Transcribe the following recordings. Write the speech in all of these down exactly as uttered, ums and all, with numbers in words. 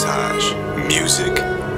Mxntage music.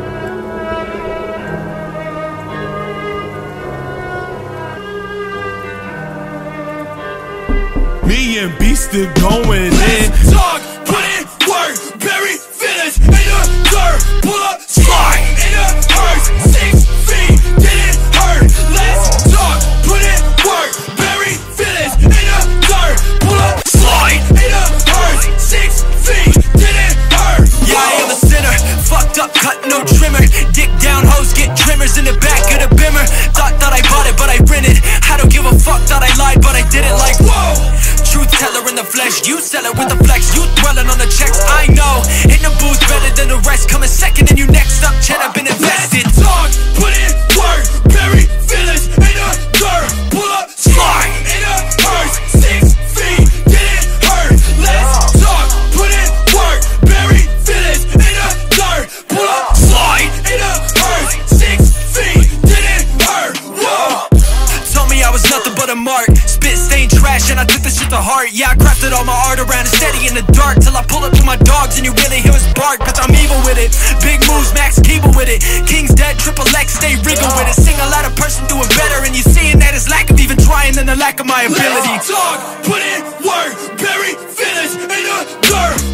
Me and B still going in. Let's talk, put in work, bury feelings in the dirt, pull up, slide in the earth, six feet, didn't hurt. Let's talk, put in work, bury feelings in the dirt, pull up, slide in the earth, six feet, didn't hurt. Yeah, I am a sinner, fucked up, cut no trimmer, dick down, hoes get trimmers in the back of the bimmer. Thought that I bought it, but I rented. I don't give a fuck, thought I lied, but I didn't. Like whoa. Truth teller in the flesh, you sell it with the flex. You dwelling on the checks, I know. In the booth, better than the rest. Coming second and you next up, cheddar been invested. Let's talk, put in work, bury feelings in the dirt, pull up, slide in the earth, six feet, didn't hurt. Let's talk, put in work, bury feelings in the dirt, pull up, slide in the earth, six feet, didn't hurt. Whoa. Told me I was nothing but a mark, spit stain trash and I took this shit to heart. Yeah, I crafted all my art around it, steady in the dark, till I pull up to my dogs and you really hear his bark, cause I'm evil with it. Big moves, max Keeble with it. King's dead, triple X, stay wriggle with it. Sing a lot of person doing better, and you seeing that his lack of even trying than the lack of my ability. Let's talk, put in work, bury feelings in the dirt,